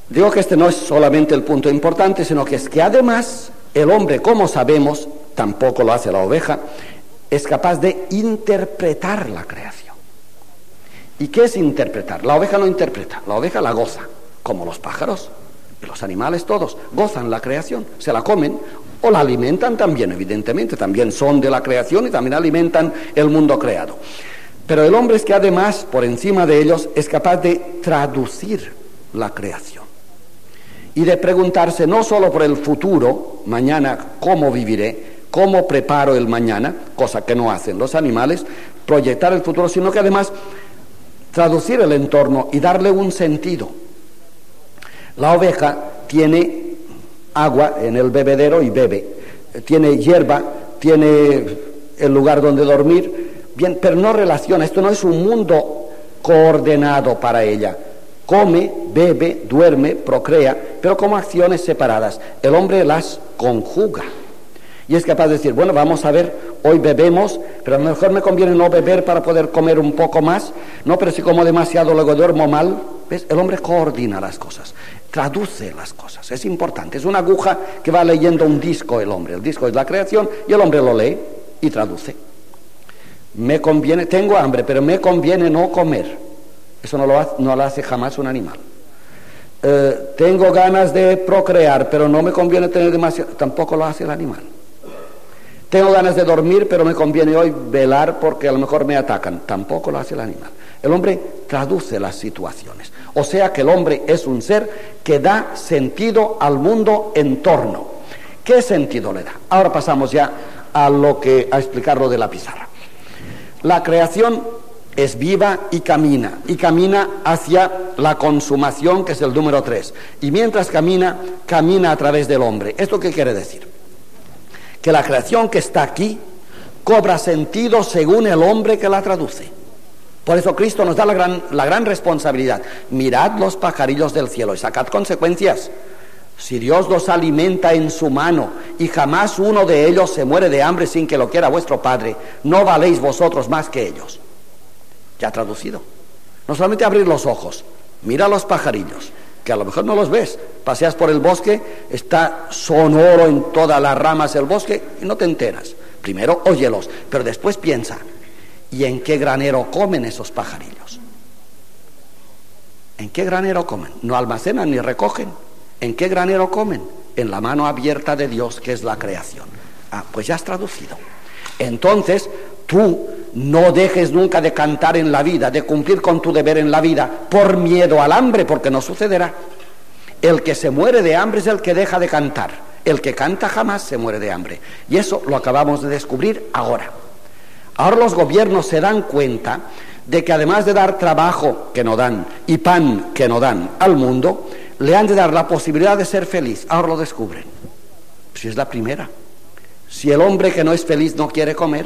Digo que este no es solamente el punto importante, sino que es que además el hombre, como sabemos, tampoco lo hace la oveja, es capaz de interpretar la creación. ¿Y qué es interpretar? La oveja no interpreta, la oveja la goza, como los pájaros y los animales todos, gozan la creación, se la comen o la alimentan también, evidentemente, también son de la creación y también alimentan el mundo creado. Pero el hombre es que además, por encima de ellos, es capaz de traducir la creación y de preguntarse no solo por el futuro, mañana cómo viviré, cómo preparo el mañana, cosa que no hacen los animales, proyectar el futuro, sino que además traducir el entorno y darle un sentido. La oveja tiene agua en el bebedero y bebe, tiene hierba, tiene el lugar donde dormir, bien, pero no relaciona, esto no es un mundo coordenado para ella. Come, bebe, duerme, procrea, pero como acciones separadas. El hombre las conjuga y es capaz de decir, bueno, vamos a ver, hoy bebemos, pero a lo mejor me conviene no beber para poder comer un poco más, no, pero si como demasiado luego duermo mal. ¿Ves? El hombre coordina las cosas, traduce las cosas, es importante, es una aguja que va leyendo un disco el hombre, el disco es la creación y el hombre lo lee y traduce. Me conviene, tengo hambre, pero me conviene no comer. Eso no lo hace jamás un animal. Tengo ganas de procrear, pero no me conviene tener demasiado. Tampoco lo hace el animal. Tengo ganas de dormir, pero me conviene hoy velar porque a lo mejor me atacan. Tampoco lo hace el animal. El hombre traduce las situaciones. O sea que el hombre es un ser que da sentido al mundo en torno. ¿Qué sentido le da? Ahora pasamos ya a explicar lo de la pizarra. La creación es viva y camina hacia la consumación, que es el número 3. Y mientras camina a través del hombre. ¿Esto qué quiere decir? Que la creación que está aquí cobra sentido según el hombre que la traduce. Por eso Cristo nos da la gran responsabilidad. Mirad los pajarillos del cielo y sacad consecuencias. Si Dios los alimenta en su mano y jamás uno de ellos se muere de hambre sin que lo quiera vuestro Padre, ¿no valéis vosotros más que ellos? Ya traducido. No solamente abrir los ojos, mira los pajarillos, que a lo mejor no los ves, paseas por el bosque, está sonoro en todas las ramas del bosque y no te enteras. Primero óyelos, pero después piensa, ¿y en qué granero comen esos pajarillos? ¿En qué granero comen? No almacenan ni recogen. ¿En qué granero comen? En la mano abierta de Dios, que es la creación. Pues ya has traducido. Entonces, tú no dejes nunca de cantar en la vida, de cumplir con tu deber en la vida, por miedo al hambre, porque no sucederá. El que se muere de hambre es el que deja de cantar. El que canta jamás se muere de hambre. Y eso lo acabamos de descubrir ahora. Ahora los gobiernos se dan cuenta de que además de dar trabajo que no dan y pan que no dan al mundo, le han de dar la posibilidad de ser feliz. Ahora lo descubren. Si es la primera. Si el hombre que no es feliz no quiere comer,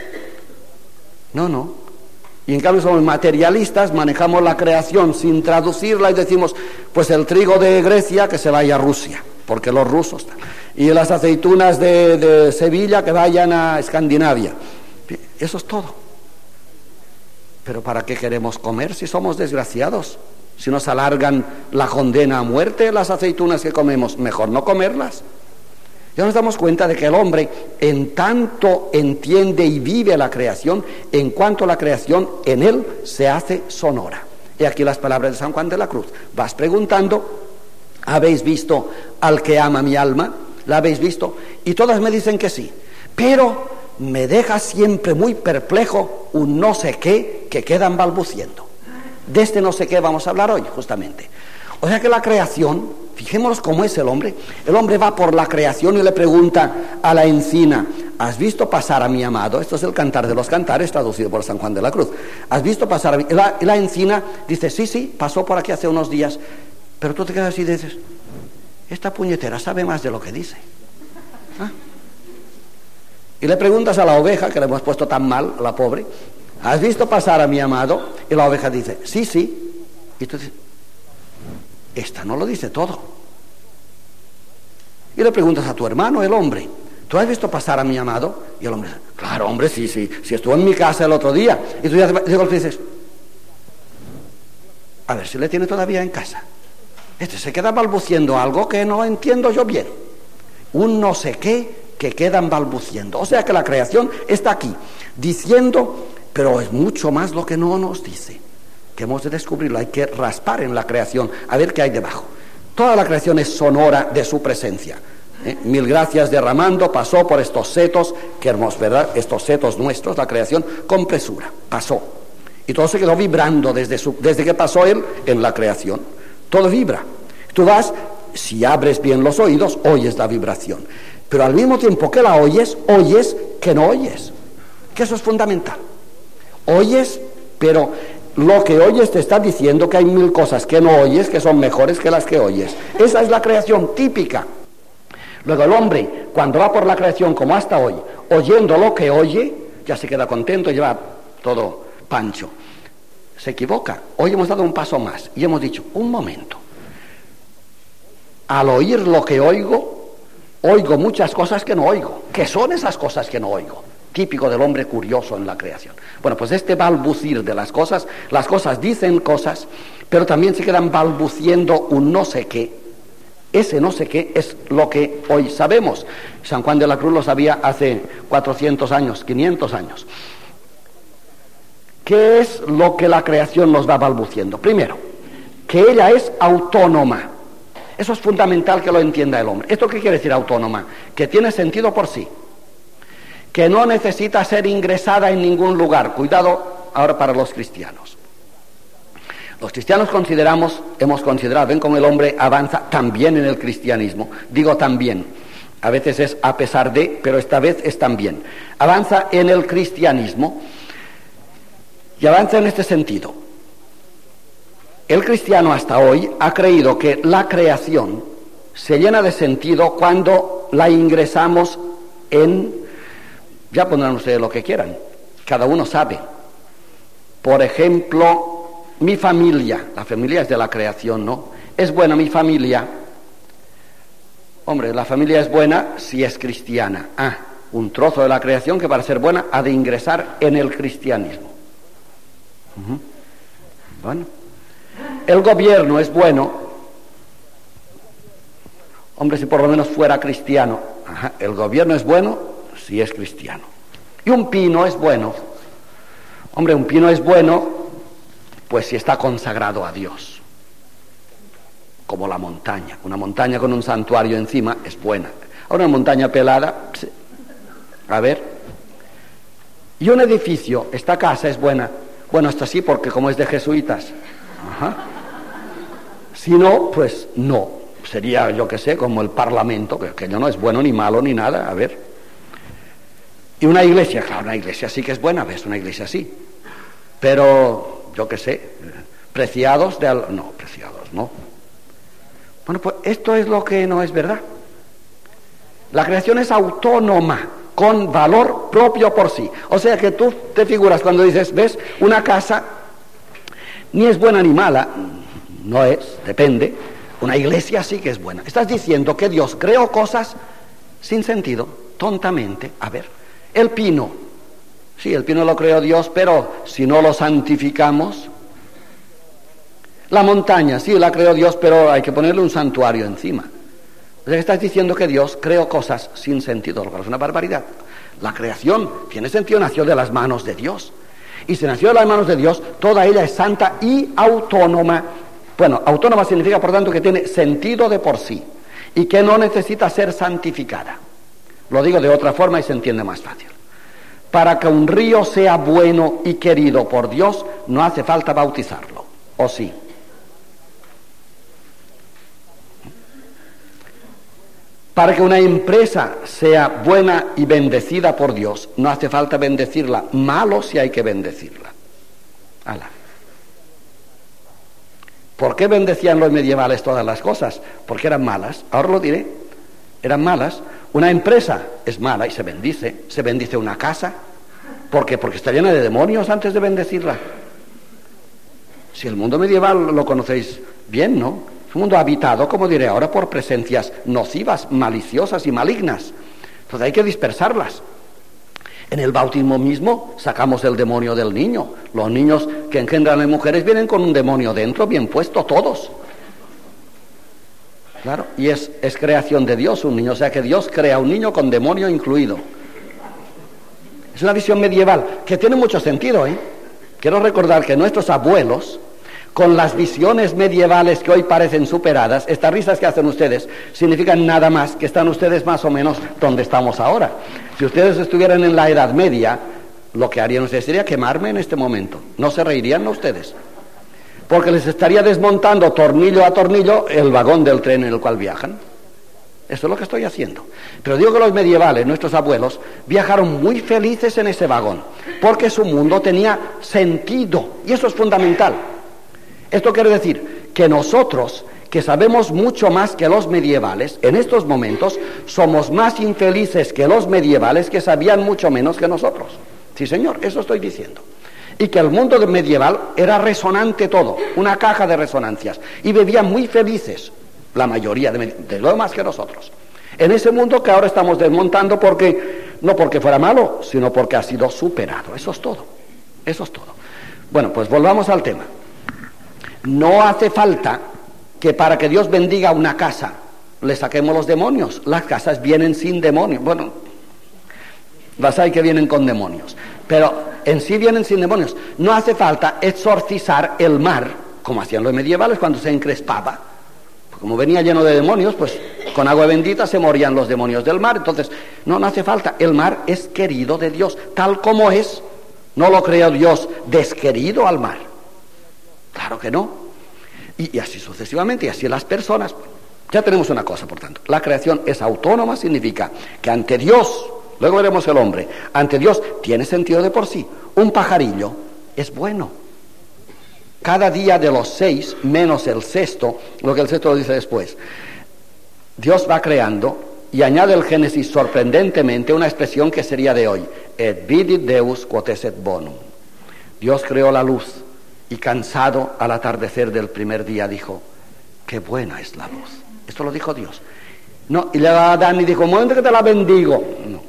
no. Y en cambio somos materialistas, manejamos la creación sin traducirla y decimos, pues el trigo de Grecia que se vaya a Rusia, porque los rusos, y las aceitunas de Sevilla que vayan a Escandinavia. Eso es todo. Pero ¿para qué queremos comer si somos desgraciados? Si nos alargan la condena a muerte las aceitunas que comemos, mejor no comerlas. Ya nos damos cuenta de que el hombre en tanto entiende y vive la creación, en cuanto la creación en él se hace sonora. Y aquí las palabras de San Juan de la Cruz. Vas preguntando, ¿habéis visto al que ama mi alma? ¿La habéis visto? Y todas me dicen que sí. Pero me deja siempre muy perplejo un no sé qué que quedan balbuciendo. De este no sé qué vamos a hablar hoy, justamente. O sea que la creación, fijémonos cómo es el hombre. El hombre va por la creación y le pregunta a la encina, ¿has visto pasar a mi amado? Esto es el Cantar de los Cantares, traducido por San Juan de la Cruz. ¿Has visto pasar a mi...? Y la encina dice, sí, pasó por aquí hace unos días. Pero tú te quedas así y dices, esta puñetera sabe más de lo que dice. Y le preguntas a la oveja, que le hemos puesto tan mal, a la pobre, ¿has visto pasar a mi amado? Y la oveja dice, sí. Y tú dices, esta no lo dice todo. Y le preguntas a tu hermano, el hombre, ¿tú has visto pasar a mi amado? Y el hombre dice, claro, hombre, sí, estuvo en mi casa el otro día. Y tú ya dices, a ver si le tiene todavía en casa. Se queda balbuciendo algo que no entiendo yo bien. Un no sé qué que quedan balbuciendo. O sea que la creación está aquí, diciendo, pero es mucho más lo que no nos dice, que hemos de descubrirlo. Hay que raspar en la creación, a ver qué hay debajo. Toda la creación es sonora de su presencia. Mil gracias derramando, pasó por estos setos, qué hermoso, ¿verdad? Estos setos nuestros, la creación, con presura, pasó. Y todo se quedó vibrando desde que pasó él en la creación. Todo vibra. Tú vas, si abres bien los oídos, oyes la vibración. Pero al mismo tiempo que la oyes, oyes que no oyes. Que eso es fundamental. Oyes, pero lo que oyes te está diciendo que hay mil cosas que no oyes que son mejores que las que oyes. Esa es la creación típica. Luego el hombre, cuando va por la creación como hasta hoy, oyendo lo que oye, ya se queda contento y lleva todo pancho. Se equivoca. Hoy hemos dado un paso más y hemos dicho, un momento. Al oír lo que oigo, oigo muchas cosas que no oigo. ¿Qué son esas cosas que no oigo? Típico del hombre curioso en la creación. Bueno, pues este balbucir de las cosas dicen cosas, pero también se quedan balbuciendo un no sé qué. Ese no sé qué es lo que hoy sabemos. San Juan de la Cruz lo sabía hace 400 años, 500 años. ¿Qué es lo que la creación nos va balbuciendo? Primero, que ella es autónoma. Eso es fundamental que lo entienda el hombre. ¿Esto qué quiere decir autónoma? Que tiene sentido por sí. Que no necesita ser ingresada en ningún lugar. Cuidado ahora para los cristianos. Los cristianos hemos considerado, ven cómo el hombre avanza también en el cristianismo. Digo también, a veces es a pesar de, pero esta vez es también. Avanza en el cristianismo y avanza en este sentido. El cristiano hasta hoy ha creído que la creación se llena de sentido cuando la ingresamos en, ya pondrán ustedes lo que quieran, cada uno sabe. Por ejemplo, mi familia, la familia es de la creación, ¿no? Es buena mi familia. Hombre, la familia es buena si es cristiana. Un trozo de la creación que para ser buena ha de ingresar en el cristianismo. Bueno, el gobierno es bueno. Hombre, si por lo menos fuera cristiano. El gobierno es bueno si es cristiano. Y un pino es bueno. Hombre, un pino es bueno pues si está consagrado a Dios, como la montaña. Una montaña con un santuario encima es buena. Ahora una montaña pelada, a ver. Y un edificio, esta casa es buena. Bueno, esto sí, porque como es de jesuitas. Si no, pues no. Sería, yo qué sé, como el Parlamento, que no es bueno ni malo ni nada, a ver. Y una iglesia, claro, una iglesia sí que es buena, ves, una iglesia sí. Pero yo qué sé, preciados no. Bueno, pues esto es lo que no es verdad. La creación es autónoma, con valor propio por sí. O sea que tú te figuras cuando dices, ves, una casa ni es buena ni mala, no es, depende. Una iglesia sí que es buena. Estás diciendo que Dios creó cosas sin sentido, tontamente. A ver, el pino. Sí, el pino lo creó Dios, pero si no lo santificamos. La montaña, sí, la creó Dios, pero hay que ponerle un santuario encima. O sea, que estás diciendo que Dios creó cosas sin sentido, lo cual es una barbaridad. La creación tiene sentido, nació de las manos de Dios. Y si nació de las manos de Dios, toda ella es santa y autónoma. Bueno, autónoma significa, por tanto, que tiene sentido de por sí y que no necesita ser santificada. Lo digo de otra forma y se entiende más fácil. Para que un río sea bueno y querido por Dios, no hace falta bautizarlo, ¿o sí? Para que una empresa sea buena y bendecida por Dios, no hace falta bendecirla. Malo si hay que bendecirla. ¡Hala! ¿Por qué bendecían los medievales todas las cosas? Porque eran malas. Ahora lo diré. Eran malas. Una empresa es mala y se bendice una casa. ¿Por qué? Porque está llena de demonios antes de bendecirla. Si el mundo medieval lo conocéis bien, ¿no? Es un mundo habitado, como diré ahora, por presencias nocivas, maliciosas y malignas. Entonces hay que dispersarlas. En el bautismo mismo sacamos el demonio del niño. Los niños que engendran en mujeres vienen con un demonio dentro, bien puesto, todos. Claro, y es creación de Dios un niño, o sea que Dios crea un niño con demonio incluido. Es una visión medieval que tiene mucho sentido, ¿eh? Quiero recordar que nuestros abuelos, con las visiones medievales que hoy parecen superadas, estas risas que hacen ustedes significan nada más que están ustedes más o menos donde estamos ahora. Si ustedes estuvieran en la Edad Media, lo que harían ustedes sería quemarme en este momento. No se reirían, ¿no, ustedes? Porque les estaría desmontando tornillo a tornillo el vagón del tren en el cual viajan. Eso es lo que estoy haciendo. Pero digo que los medievales, nuestros abuelos, viajaron muy felices en ese vagón, porque su mundo tenía sentido, y eso es fundamental. Esto quiere decir que nosotros, que sabemos mucho más que los medievales, en estos momentos somos más infelices que los medievales, que sabían mucho menos que nosotros. Sí, señor, eso estoy diciendo. Y que el mundo medieval era resonante todo, una caja de resonancias, y vivían muy felices, la mayoría de lo más que nosotros. En ese mundo que ahora estamos desmontando, no porque fuera malo, sino porque ha sido superado. Eso es todo. Eso es todo. Bueno, pues volvamos al tema. No hace falta que para que Dios bendiga una casa le saquemos los demonios. Las casas vienen sin demonios. Bueno, las hay que vienen con demonios, pero en sí vienen sin demonios. No hace falta exorcizar el mar, como hacían los medievales cuando se encrespaba. Como venía lleno de demonios, pues con agua bendita se morían los demonios del mar. Entonces, no hace falta. El mar es querido de Dios, tal como es. No lo creó Dios desquerido al mar. Claro que no. Y así sucesivamente, y así las personas. Ya tenemos una cosa, por tanto. La creación es autónoma, significa que ante Dios, luego veremos el hombre, ante Dios tiene sentido de por sí. Un pajarillo es bueno. Cada día de los 6, menos el sexto, lo que el sexto lo dice después, Dios va creando y añade el Génesis sorprendentemente una expresión que sería de hoy: et vidit Deus quod esset bonum. Dios creó la luz y, cansado al atardecer del primer día, dijo: qué buena es la luz. Esto lo dijo Dios. No, y le da a Adán y dijo: un momento que te la bendigo.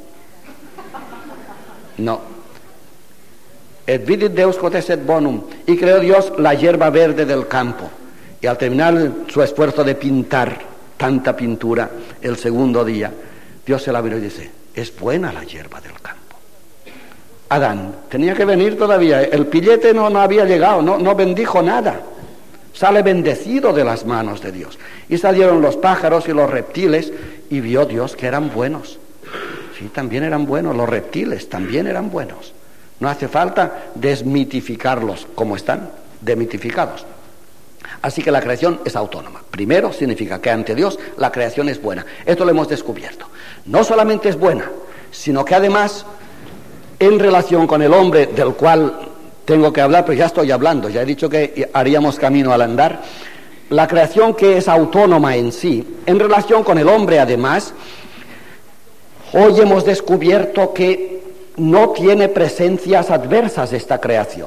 No. Et vidit Deus quod esset bonum. Y creó Dios la hierba verde del campo. Y al terminar su esfuerzo de pintar tanta pintura, el segundo día, Dios se la miró y dice: es buena la hierba del campo. Adán tenía que venir todavía. El pillete no había llegado, no bendijo nada. Sale bendecido de las manos de Dios. Y salieron los pájaros y los reptiles, y vio Dios que eran buenos. Sí, también eran buenos. Los reptiles también eran buenos. No hace falta desmitificarlos como están demitificados. Así que la creación es autónoma. Primero, significa que ante Dios la creación es buena. Esto lo hemos descubierto. No solamente es buena, sino que además, en relación con el hombre, del cual tengo que hablar, pero ya estoy hablando, ya he dicho que haríamos camino al andar, la creación que es autónoma en sí, en relación con el hombre además, hoy hemos descubierto que no tiene presencias adversas esta creación.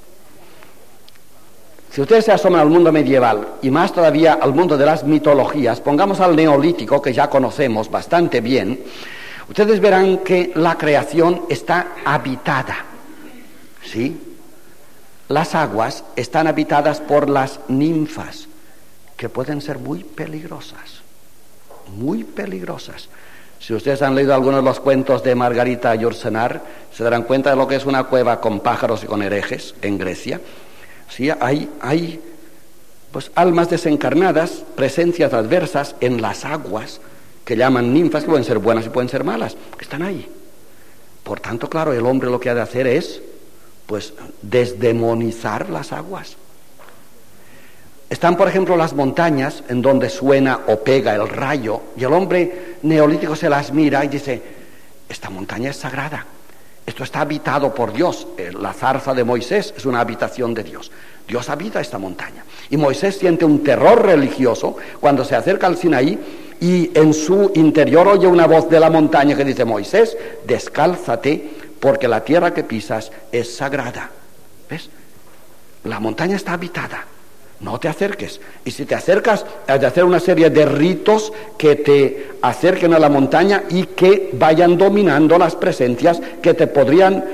Si ustedes se asoman al mundo medieval y más todavía al mundo de las mitologías, pongamos al neolítico, que ya conocemos bastante bien, ustedes verán que la creación está habitada. ¿Sí? Las aguas están habitadas por las ninfas, que pueden ser muy peligrosas. Muy peligrosas. Si ustedes han leído algunos de los cuentos de Margarita Yourcenar, se darán cuenta de lo que es una cueva con pájaros y con herejes en Grecia. Sí, hay pues almas desencarnadas, presencias adversas en las aguas, que llaman ninfas, que pueden ser buenas y pueden ser malas, que están ahí. Por tanto, claro, el hombre lo que ha de hacer es pues desdemonizar las aguas. Están, por ejemplo, las montañas en donde suena o pega el rayo, y el hombre neolítico se las mira y dice: esta montaña es sagrada, esto está habitado por Dios. La zarza de Moisés es una habitación de Dios. Dios habita esta montaña. Y Moisés siente un terror religioso cuando se acerca al Sinaí y en su interior oye una voz de la montaña que dice: Moisés, descálzate, porque la tierra que pisas es sagrada. ¿Ves? La montaña está habitada. No te acerques. Y si te acercas, has de hacer una serie de ritos que te acerquen a la montaña y que vayan dominando las presencias que te podrían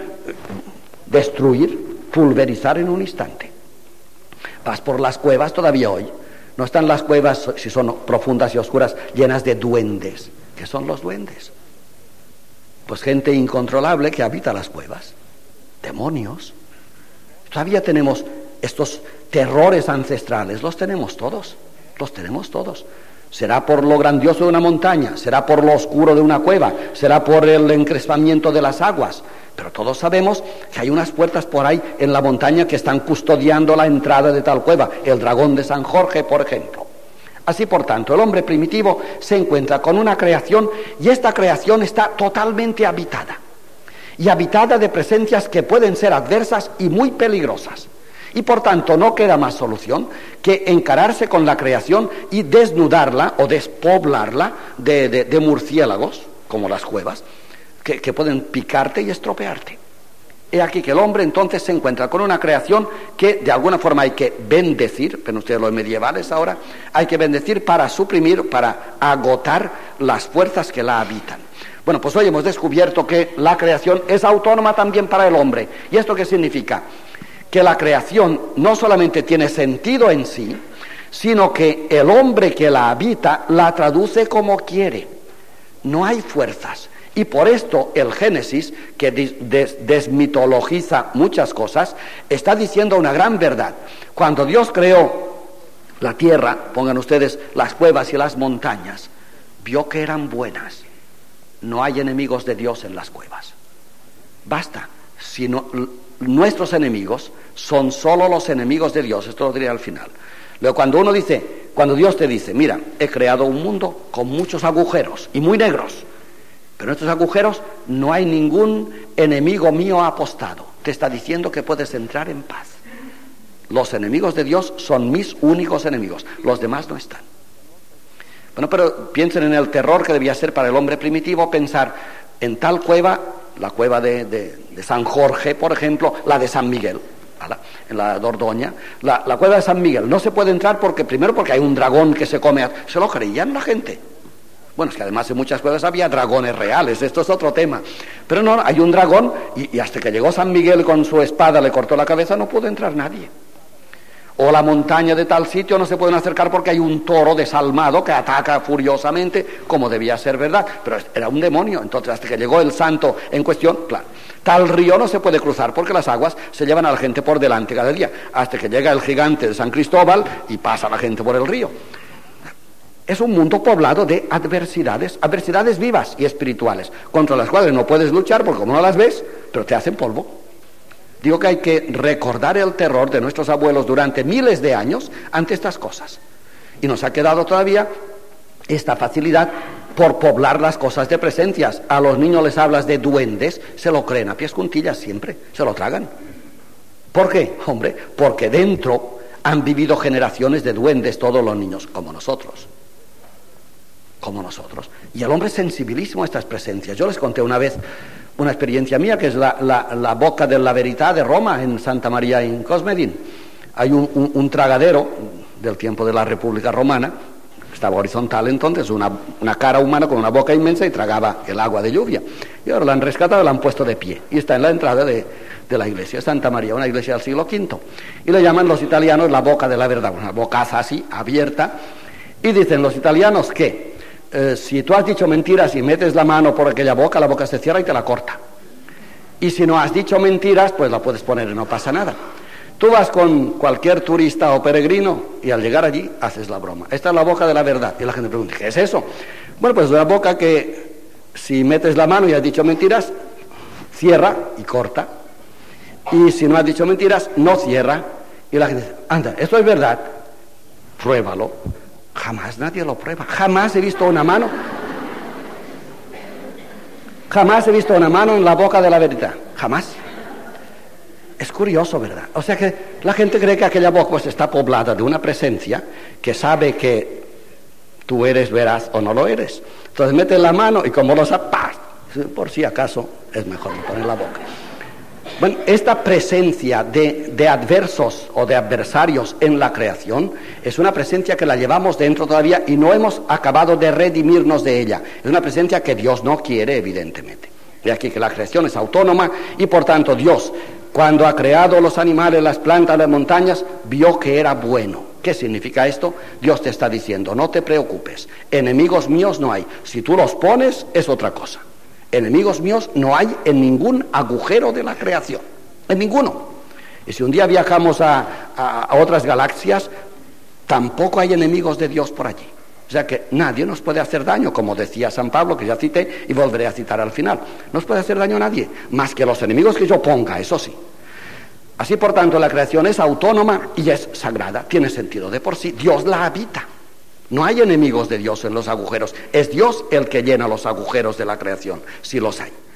destruir, pulverizar en un instante. Vas por las cuevas todavía hoy. No están las cuevas, si son profundas y oscuras, llenas de duendes. ¿Qué son los duendes? Pues gente incontrolable que habita las cuevas. Demonios. Todavía tenemos estos terrores ancestrales, los tenemos todos. Será por lo grandioso de una montaña, será por lo oscuro de una cueva, será por el encrespamiento de las aguas, pero todos sabemos que hay unas puertas por ahí en la montaña que están custodiando la entrada de tal cueva, el dragón de San Jorge, por ejemplo. Así, por tanto, el hombre primitivo se encuentra con una creación y esta creación está totalmente habitada, y habitada de presencias que pueden ser adversas y muy peligrosas. Y por tanto no queda más solución que encararse con la creación y desnudarla o despoblarla de murciélagos, como las cuevas, que pueden picarte y estropearte. He aquí que el hombre entonces se encuentra con una creación que de alguna forma hay que bendecir, pero ustedes los medievales ahora, hay que bendecir para suprimir, para agotar las fuerzas que la habitan. Bueno, pues hoy hemos descubierto que la creación es autónoma también para el hombre. ¿Y esto qué significa? Que la creación no solamente tiene sentido en sí, sino que el hombre que la habita la traduce como quiere. No hay fuerzas. Y por esto el Génesis, que desmitologiza muchas cosas, está diciendo una gran verdad. Cuando Dios creó la tierra, pongan ustedes las cuevas y las montañas, vio que eran buenas. No hay enemigos de Dios en las cuevas. Basta. Si no, nuestros enemigos son solo los enemigos de Dios. Esto lo diré al final. Luego, cuando Dios te dice, mira, he creado un mundo con muchos agujeros y muy negros, pero en estos agujeros no hay ningún enemigo mío apostado, te está diciendo que puedes entrar en paz. Los enemigos de Dios son mis únicos enemigos, los demás no están. Bueno, pero piensen en el terror que debía ser para el hombre primitivo pensar en tal cueva, la cueva de San Jorge, por ejemplo, la de San Miguel, ¿vale? En la Dordoña, la cueva de San Miguel no se puede entrar primero porque hay un dragón que se come, se lo creían la gente. Bueno, es que además en muchas cuevas había dragones reales, esto es otro tema, pero no, hay un dragón y hasta que llegó San Miguel con su espada le cortó la cabeza, no pudo entrar nadie. O la montaña de tal sitio no se pueden acercar porque hay un toro desalmado que ataca furiosamente, como debía ser verdad, pero era un demonio. Entonces hasta que llegó el santo en cuestión, claro, tal río no se puede cruzar porque las aguas se llevan a la gente por delante cada día, hasta que llega el gigante de San Cristóbal y pasa la gente por el río. Es un mundo poblado de adversidades vivas y espirituales, contra las cuales no puedes luchar porque como no las ves, pero te hacen polvo. Digo que hay que recordar el terror de nuestros abuelos durante miles de años ante estas cosas. Y nos ha quedado todavía esta facilidad por poblar las cosas de presencias. A los niños les hablas de duendes, se lo creen a pies juntillas siempre, se lo tragan. ¿Por qué? Hombre, porque dentro han vivido generaciones de duendes todos los niños, como nosotros. Y el hombre es sensibilísimo a estas presencias. Yo les conté una vez una experiencia mía, que es la boca de la Verità de Roma, en Santa María in Cosmedin. Hay un tragadero del tiempo de la República Romana, estaba horizontal entonces, una cara humana con una boca inmensa y tragaba el agua de lluvia. Y ahora la han rescatado y la han puesto de pie. Y está en la entrada de la iglesia Santa María, una iglesia del siglo V. Y le llaman los italianos la boca de la verdad, una bocaza así, abierta. Y dicen los italianos que si tú has dicho mentiras y metes la mano por aquella boca, la boca se cierra y te la corta. Y si no has dicho mentiras, pues la puedes poner y no pasa nada. Tú vas con cualquier turista o peregrino y al llegar allí haces la broma. Esta es la boca de la verdad. Y la gente pregunta, ¿qué es eso? Bueno, pues la boca que si metes la mano y has dicho mentiras, cierra y corta. Y si no has dicho mentiras, no cierra. Y la gente dice, anda, esto es verdad, pruébalo. Jamás nadie lo prueba. Jamás he visto una mano. Jamás he visto una mano en la boca de la verdad. Jamás. Es curioso, ¿verdad? O sea que la gente cree que aquella boca pues está poblada de una presencia que sabe que tú eres veraz o no lo eres. Entonces metes la mano y como lo sapas, por si acaso es mejor no poner la boca. Bueno, esta presencia de adversos o de adversarios en la creación es una presencia que la llevamos dentro todavía y no hemos acabado de redimirnos de ella. Es una presencia que Dios no quiere, evidentemente. De aquí que la creación es autónoma y por tanto Dios, cuando ha creado los animales, las plantas, las montañas, vio que era bueno. ¿Qué significa esto? Dios te está diciendo, no te preocupes, enemigos míos no hay. Si tú los pones, es otra cosa. Enemigos míos no hay en ningún agujero de la creación, en ninguno. Y si un día viajamos a otras galaxias, tampoco hay enemigos de Dios por allí. O sea que nadie nos puede hacer daño, como decía San Pablo, que ya cité y volveré a citar al final. No nos puede hacer daño a nadie, más que los enemigos que yo ponga, eso sí. Así, por tanto, la creación es autónoma y es sagrada, tiene sentido de por sí. Dios la habita. No hay enemigos de Dios en los agujeros. Es Dios el que llena los agujeros de la creación, si los hay.